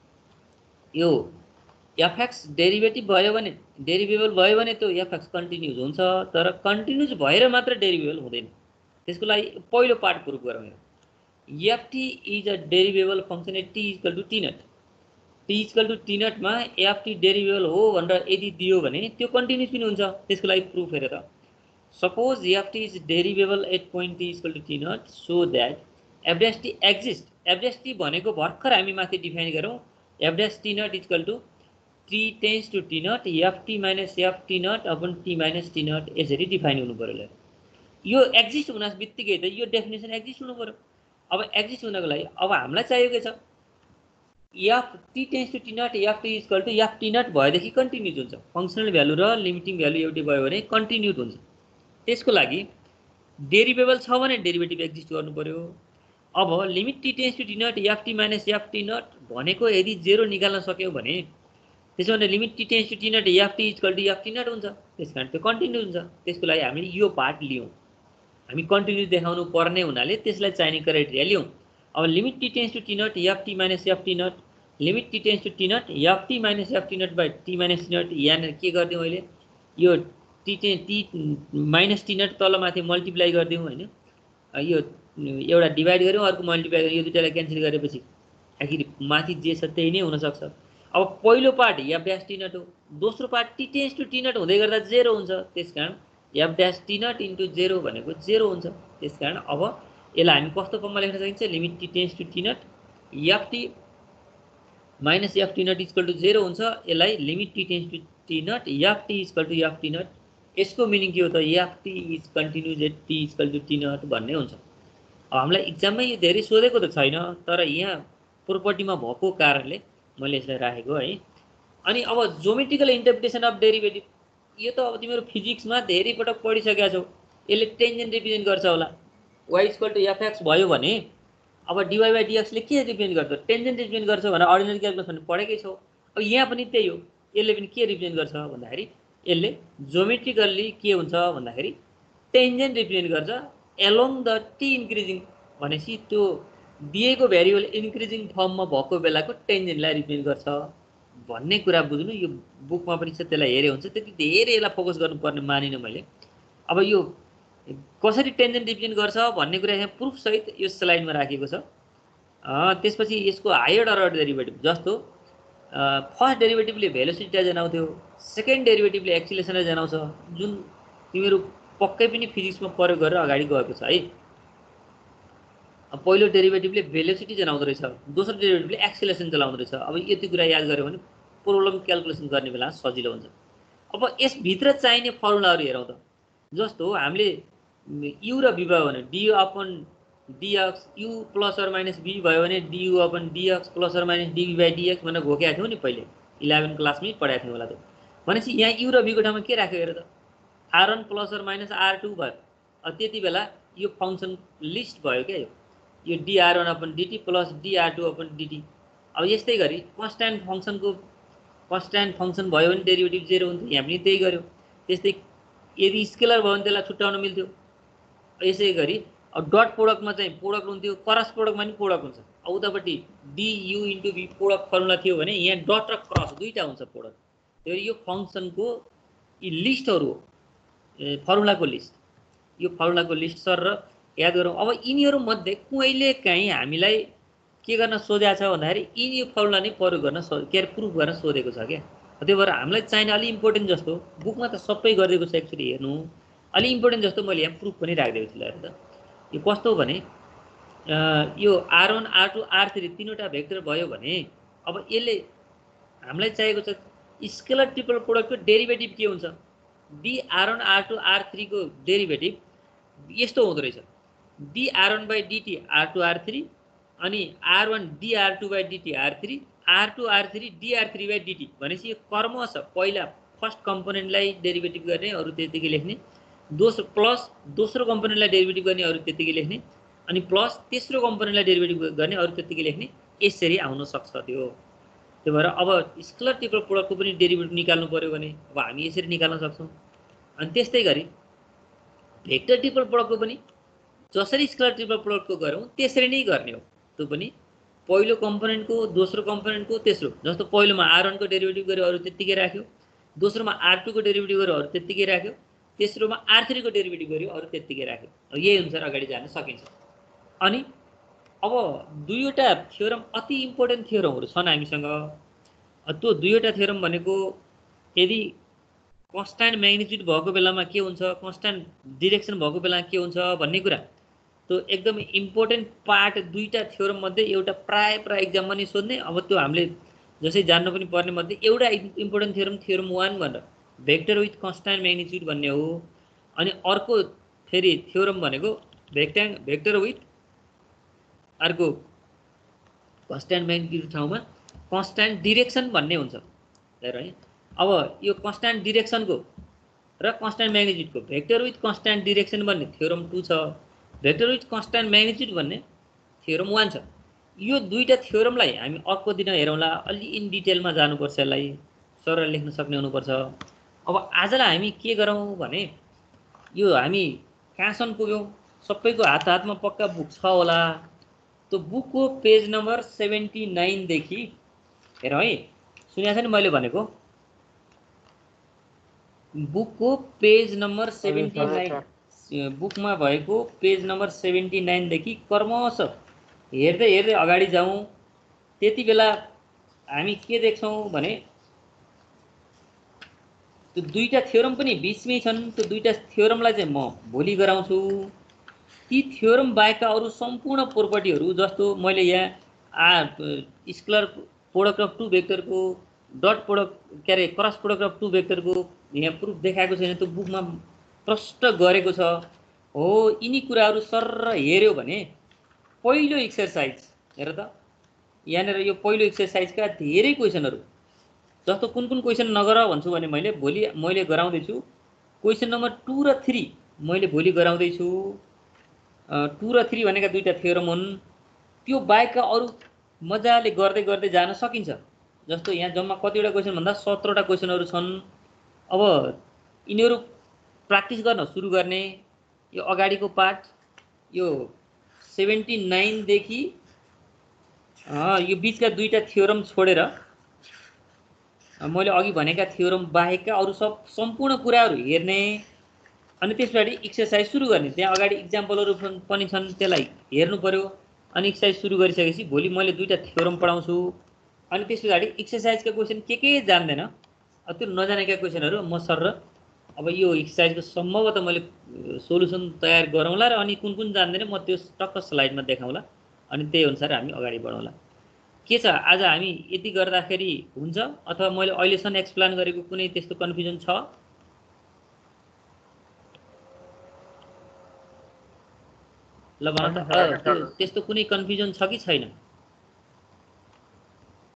यो fx डेरिभेटिभ भयो भने डेरिभेबल भयो भने त्यो fx कन्टिन्युज हुन्छ, तर कन्टिन्युज भएर मात्र डेरिभेबल हुँदैन। त्यसको लागि पहिलो पार्ट प्रुफ गरौँ। ft is a derivable function at t equal to t naught, t equal to t naught मा ft डेरिभेबल हो भनेर यदि दियो भने त्यो कन्टिन्युज पनि हुन्छ। त्यसको लागि प्रुफ हेर त, suppose ft is derivable at point t equal to t naught so that f dash t exist. f dash t भनेको भर्खर हामी माथि डिफाइन गरौँ, f dash t naught is equal to t tends to t naught ft minus ft naught upon t minus t naught यसरी define हुनु पर्यो। यो exist हुन बित्तिकै त यो डेफिनेसन एक्जिस्ट हुनु पर्यो। अब एक्जिस्ट हुनको लागि अब हामीलाई चाहिएको छ f t tends to t naught ft is equal to ft naught भएदेखि कन्टिन्युज हुन्छ। फंक्सनल भ्यालु र लिमिटिङ भ्यालु एउटै भयो भने कन्टिन्युज हुन्छ। त्यसको लागि डेरिभेबल छ भने डेरिभेटिभ एक्जिस्ट गर्नु पर्यो। अब limit t tends to t naught ft minus ft naught भनेको यदि 0 निकाल्न सक्यौ भने त्यसो भने limit t tends to t naught ft is equal to ft naught हुन्छ। त्यसकारण त्यो कन्टिन्युज हुन्छ। त्यसको लागि हामीले यो पार्ट लियौं, हामी कन्टिन्युज देखाउनु पर्ने हुनाले त्यसलाई चाहिने क्राइटेरिया लियौं। अब limit t tends to t naught ft minus ft naught, limit t tends to t naught ft minus ft naught by t minus t naught, यहाँ के गर्दियौ अहिले यो t minus t naught तल माथि मल्टिप्लाई गर्दियौ हैन, यो एउटा डिवाइड गर्यौं अर्को मल्टिप्लाई गर्यौं, यो दुईटालाई क्यान्सल गरेपछि आखिर माथि जे छ त्यही नै हुन सक्छ। अब पहिलो part f dash t naught हो, दोस्रो part t tends to t naught हुँदै गर्दा 0 हुन्छ। त्यसकारण f dash t naught into 0 भनेको 0 हुन्छ। त्यसकारण अब यसलाई हामी कस्तो फर्ममा लेख्न सकिन्छ, limit t tends to t naught ft minus ft naught is equal to 0 हुन्छ। यसलाई limit t tends to t naught ft is equal to ft naught, यसको मिनिङ के हो त ft is continuous at t is equal to t naught भन्ने हुन्छ। अब हामीलाई एक्जाममै यो धेरै सोधेको त छैन, तर यहाँ प्रोपर्टीमा भएको कारणले मैले यसलाई राखेको है। अनि अब ज्योमेट्रिकल इन्टरप्रिटेसन अफ डेरिभेटिभ, यो त अब तिम्रो फिजिक्समा धेरै पटक पढिसकेका छौ। यसले टेन्जेन्ट रिप्रेजेन्ट गर्छ होला, y इक्वल टु fx भयो भने अब dy by dx ले के रिप्रेजेन्ट गर्छ, टेन्जेन्ट रिप्रेजेन्ट गर्छ भनेर अर्डिनरी क्याल्कुलस पनि पढेकै छौ। अब यहाँ पनि त्यही हो, यसले पनि के रिप्रेजेन्ट गर्छ भन्दाखेरि यसले ज्योमेट्रिकल्ली के हुन्छ भन्दाखेरि टेन्जेन्ट रिप्रेजेन्ट गर्छ एलोङ द t इन्क्रिजिङ, भनेपछि त्यो दिएको भेरिएबल इन्क्रिजिङ फर्ममा भएको बेलाको टेन्जेन्टलाई रिप्रेजेन्ट गर्छ भन्ने कुरा बुझ्नु। यो बुकमा पनि छ, त्यसलाई हेरे हुन्छ, त्यति धेरै यसलाई फोकस गर्नुपर्ने मानिन मैले। अब यो कसरी टेन्जेन्ट रिप्रेजेन्ट गर्छ भन्ने कुरा यहाँ प्रुफ सहित यो स्लाइडमा राखेको छ। त्यसपछि यसको हायर अर्डर डेरिभेटिभ जस्तो फर्स्ट डेरिभेटिभले भेलोसिटीलाई जनाउँथ्यो, सेकेन्ड डेरिभेटिभले एक्सिलेसनलाई जनाउँछ, जुन तिमीहरू पक्कै पनि फिजिक्समा प्रयोग गरेर अगाडि गएको छ है। पहिलो डेरिभेटिभले भेलोसिटी जनाउँदो रहेछ, दोस्रो डेरिभेटिभले एक्सेलरेसन चलाउँदो रहेछ। अब यति कुरा याद गऱ्यो भने प्रोब्लम क्याल्कुलेसन गर्ने बेला सजिलो हुन्छ। अब यसभित्र चाहिने फर्मुलाहरू हेरौँ त। जस्तो हामीले यु र बी भयो भने D upon D X U plus or minus B भयो भने D U upon D X plus or minus D B by D X भनेर घोकेको थियौँ नि पहिले 11 क्लासमै पढाएको थियौँ होला त। भनेपछि यहाँ यु र बीको ठाउँमा के राख्यो हेर त, R1 plus or minus R2 भयो। त्यति बेला यो फङ्सन लिस्ट भयो क्या, यो dr1 upon dt plus dr2 upon dt। अब यस्तै गरी कन्स्ट्यान्ट फङ्सन भयो भने डेरिभेटिभ 0 हुन्थ्यो, यहाँ पनि त्यही गर्यो। त्यस्तै यदि स्केलर भयो भने त्यसलाई छुट्याउन मिल्थ्यो। यसै गरी अब डट प्रोडक्टमा चाहिँ प्रोडक्ट हुन्थ्यो, क्रस प्रोडक्टमा पनि प्रोडक्ट हुन्छ। अब उतापट्टि du into v product formula थियो भने यहाँ डट र क्रस दुईटा हुन्छ प्रोडक्ट। त्यो यो फङ्सनको यी लिस्टहरू हो, फर्मुलाको लिस्ट। यो फर्मुलाको लिस्ट सर र याद गरौँ। अब यिनीहरू मध्ये कहिले काहीँ हामीलाई के गर्न सोधेको छ भन्दाखेरि यिनी फर्मुला नै प्रयोग गर्न के अरे प्रुफ गर्न सोधेको छ क्या। त्यही भएर हामीलाई चाहिने अलि इम्पोर्टेन्ट जस्तो बुकमा त सबै गरिदिएको छ, एक्चुअली हेर्नु अलि इम्पोर्टेन्ट जस्तो मैले यहाँ प्रुफ पनि राखिदिएको छु। हेर्नु त यो कस्तो हो भने यो R1 R2 R3 तीनवटा भेक्टर भयो भने अब यसले हामीलाई चाहिएको छ स्केलर ट्रिपल प्रोडक्टको डेरिभेटिभ के हुन्छ। dr1 R2 R3 को डेरिभेटिभ यस्तो हुँदो रहेछ, dr1 by dt R2 R3 अनि R1 dr2 by dt R3 R2 R3 dr3 by dt। भनेपछि यो कर्म छ, पहिला फर्स्ट कम्पोनेन्टलाई डेरिभेटिभ गर्ने अरू त्यतिकै लेख्ने, दोस्रो प्लस दोस्रो कम्पोनेन्टलाई डेरिभेटिभ गर्ने अरू त्यतिकै लेख्ने, अनि प्लस तेस्रो कम्पोनेन्टलाई डेरिभेटिभ गर्ने अरू त्यतिकै लेख्ने, यसरी आउन सक्छ त्यो। त्यही भएर अब स्केलर ट्रिपल प्रोडक्टको पनि डेरिभेटिभ निकाल्नु पर्यो भने अब हामी यसरी निकाल्न सक्छौँ। अनि त्यस्तै गरी भेक्टर ट्रिपल प्रोडक्टको पनि जसरी स्केलर ट्रिपल प्रोडक्टको गरौँ त्यसरी नै गर्ने हो। त्यो पनि पहिलो कम्पोनेन्टको दोस्रो कम्पोनेन्टको तेस्रो, जस्तो पहिलोमा R1 को डेरिभेटिभ गर्यो अरू त्यतिकै राख्यो, दोस्रोमा R2 को डेरिभेटिभ गर्यो अरू त्यतिकै राख्यो, तेस्रोमा R3 को डेरिभेटिभ गर्यो अरू त्यतिकै राख्यो। यही अनुसार अगाडि जान सकिन्छ। अनि अब दुईवटा थ्योरम अति इम्पोर्टेन्ट थ्योरमहरू छन् हामीसँग। त्यो दुईवटा थ्योरम भनेको यदि कन्स्ट्यान्ट म्याग्निट्युड भएको बेलामा के हुन्छ, कन्स्ट्यान्ट डिरेक्सन भएको बेलामा के हुन्छ भन्ने कुरा, त्यो एकदम इम्पोर्टेन्ट पार्ट। दुईवटा थ्योरम मध्ये एउटा प्राय एक्जाममा नि सोध्ने। अब त्यो हामीले जसै जान्नु पनि पर्ने मध्ये एउटा इम्पोर्टेन्ट थ्योरम थ्योरम 1 भनेर भेक्टर विथ कन्स्ट्यान्ट म्याग्निट्युड भन्ने हो। अनि अर्को फेरि थ्योरम भनेको भेक्टर विथ अर्को कन्स्ट्यान्ट म्याग्निट्युड ठाउँमा कन्स्ट्यान्ट डिरेक्सन भन्ने हुन्छ। हेर है, अब यो कन्स्ट्यान्ट डिरेक्सनको र कन्स्ट्यान्ट म्याग्निट्युडको भेक्टर विथ कन्स्ट्यान्ट डिरेक्सन भन्ने थ्योरम 2 छ, भेक्टर विथ कन्स्ट्यान्ट म्याग्निट्युड भन्ने थ्योरम 1 छ। यो दुईटा थ्योरमलाई हामी अर्को दिन हेरौँला, अलि इन डिटेलमा जानुपर्छ, यसलाई सरल लेख्न सक्ने हुनुपर्छ। अब आजलाई हामी के गरौँ भने यो हामी कहाँसम्म पुग्यौँ, सबैको हातमा पक्का बुक छ होला। त्यो बुकको पेज नम्बर 79 देखि हेरौँ है, सुनेको छ नि मैले भनेको, बुकको पेज नम्बर 79, बुकमा भएको पेज नम्बर 79 देखि क्रमशः हेर्दै हेर्दै अगाडि जाउँ। त्यति बेला हामी के देख्छौँ भने त्यो दुईटा थ्योरम पनि बिचमै छन्। त्यो दुईटा थ्योरमलाई चाहिँ म भोलि गराउँछु। ती थ्योरम बाहेकका अरू सम्पूर्ण प्रोपर्टीहरू, जस्तो मैले यहाँ स्केलर प्रोडक्ट अफ टु भेक्टरको डट प्रोडक्ट के अरे क्रस प्रोडक्ट अफ टु भेक्टरको यहाँ प्रुफ देखाएको छैन, त्यो बुकमा प्रष्ट गरेको छ हो। यिनी कुराहरू सर हेऱ्यो भने पहिलो एक्सरसाइज हेर त, यहाँनिर यो पहिलो एक्सरसाइजका धेरै क्वेसनहरू, जस्तो कुन कुन क्वेसन नगर भन्छु भने मैले गराउँदैछु क्वेसन नम्बर 2 र 3 मैले भोलि गराउँदैछु। 2 र 3 भनेका दुईटा थ्योरम हुन्। त्यो बाहेकका अरू मजाले गर्दै गर्दै जान सकिन्छ। जस्तो यहाँ जम्मा कतिवटा क्वेसन भन्दा 17वटा क्वेसनहरू छन्। अब यिनीहरू प्र्याक्टिस गर्न सुरु गर्ने। यो अगाडिको पार्ट यो 79 देखि यो बिचका दुईटा थ्योरम छोडेर मैले अघि भनेका थ्योरम बाहेकका अरू सम्पूर्ण कुराहरू हेर्ने, अनि त्यसपछि एक्सरसाइज सुरु गर्ने। त्यहाँ अगाडि इक्जाम्पलहरू पनि छन्, त्यसलाई हेर्नु पर्यो। अनि एक्सरसाइज सुरु गरिसकेपछि भोलि मैले दुईटा थ्योरम पढाउँछु। अनि त्यस पछाडि एक्सरसाइजका क्वेसन के जान्दैन, त्यो नजानेका क्वेसनहरू म सर अब यो एक्सर्साइजको सम्भवतः मैले सोलुसन तयार गरौँला र अनि कुन कुन जान्दैन म त्यो टक्क स्लाइडमा देखाउँला अनि त्यही अनुसार हामी अगाडि बढौँला। के छ आज हामी यति गर्दाखेरि हुन्छ अथवा मैले अहिलेसम्म एक्सप्लेन गरेको कुनै त्यस्तो कन्फ्युजन छ? ल भन त त्यस्तो कुनै कन्फ्युजन छ कि छैन?